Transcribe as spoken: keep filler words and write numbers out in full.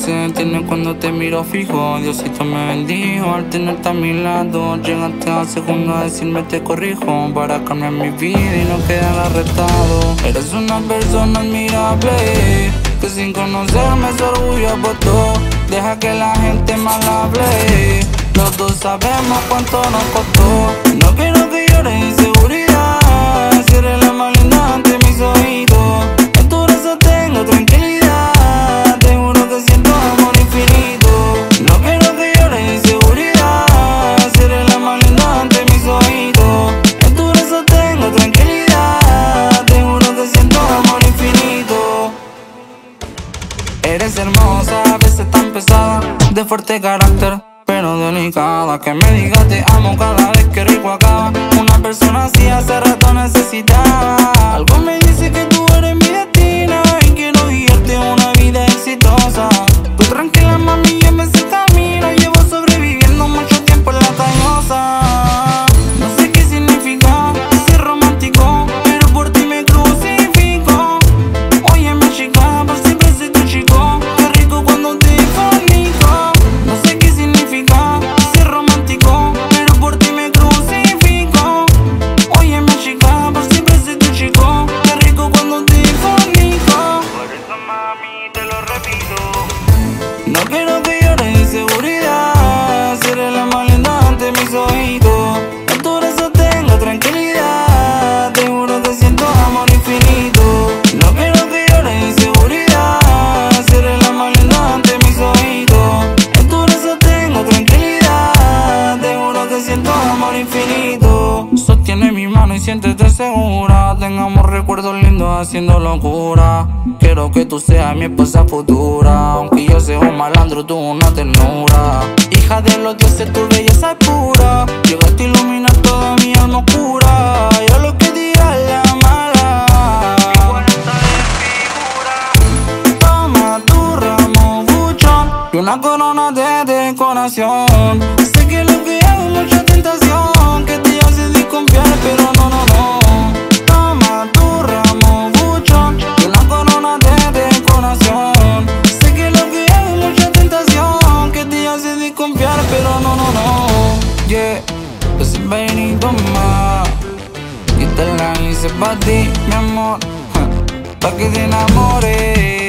se entiende cuando te miro fijo. Diosito me bendijo al tenerte a mi lado. Llegaste a segundo a decirme te corrijo, para cambiar mi vida y no quedar arrestado. Eres una persona admirable, que sin conocerme su orgullo apostó. Deja que la gente mal hable, los dos sabemos cuánto nos costó. No quiero que llores inseguridad, cierre la más linda ante mis oídos. En tu brazo tengo tranquilidad, te juro que siento amor infinito. No quiero que llores inseguridad, cierre la más linda ante mis oídos. En tu brazo tengo tranquilidad, te juro que siento amor infinito. Eres hermosa, a veces tan pesada, de fuerte carácter pero delicada. Que me digas te amo cada vez que rico acaba. Una persona así hace rato necesitaba. Algo me dice que tú eres mi destino y quiero guiarte una vida exitosa. Tú tranquila mami, yo me sé el camino. Llevo sobreviviendo mucho tiempo en la callosa. No sé qué significa ser romántico, pero por ti me crucifico. Oye mi chica, por siempre soy tu chico. Qué rico cuando te fornico. No sé qué significa ser romántico, pero por ti me crucifico. Oye mi chica, por siempre soy tu chico. Qué rico cuando te fornico. Por eso mami te lo repito. No quiero que llores inseguridad, cierre la más linda ante mis oídos. En tu brazo tengo tranquilidad, te juro que siento amor infinito. No quiero que llores inseguridad, cierre la más linda ante mis oídos. En tu brazo tengo tranquilidad, te juro que siento amor infinito. Sostiene mi mano y siéntete segura, tengamos recuerdos lindos haciendo locura. Quiero que tú seas mi esposa futura, aunque yo sea un malandro, tú una ternura. Hija de los dioses, tu belleza es pura, llegaste a iluminar toda mi alma oscura. Yo lo que diga la mala, igual está de figura. Toma tu ramo buchón y una corona de decoración. Sé que lo que hago es mucha tentación, que te hace desconfiar, pero no, no, no. Toma tu ramo buchón y una corona de decoración. Sé que lo que hago es mucha tentación, que te hace desconfiar, pero no, no, no. Yeah, ese Benito más, y te la hice pa' ti, mi amor, pa' que te enamores.